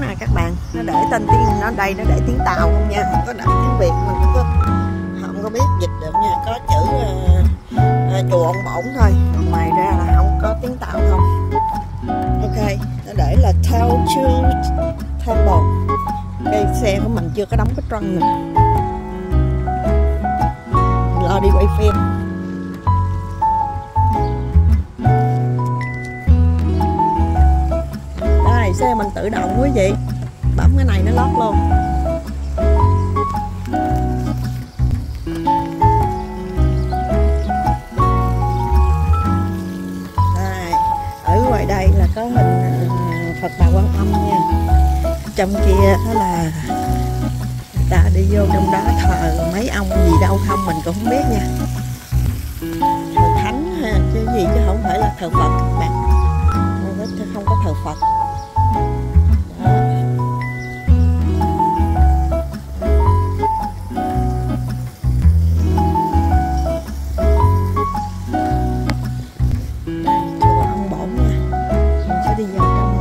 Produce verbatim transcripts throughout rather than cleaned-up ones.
nè các bạn, nó để tên tiếng, nó đây nó để tiếng Tàu không nha, không có để tiếng Việt, mình không có không có biết dịch được nha, có chữ uh, uh, chùa ông Bổn thôi, còn ngoài ra là không có tiếng Tàu không. Ok, nó để là Teochew Temple. Cây xe của mình chưa có đóng cái trunk nè, mình lo đi quay phim. Đây, xe mình tự động quý vị, bấm cái này nó lót luôn. Đây, ở ngoài đây là có hình Phật Bà Quan Âm nha. Trong kia đó là người ta đi vô trong đó thờ mấy ông gì đâu không mình cũng không biết nha. Thờ thánh ha, chứ gì chứ không phải là thờ Phật các bạn. Không có thờ Phật. Đó. Đây, chùa ông Bổn nha. Mình sẽ đi vào trong.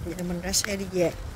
Vậy là mình ra xe đi về.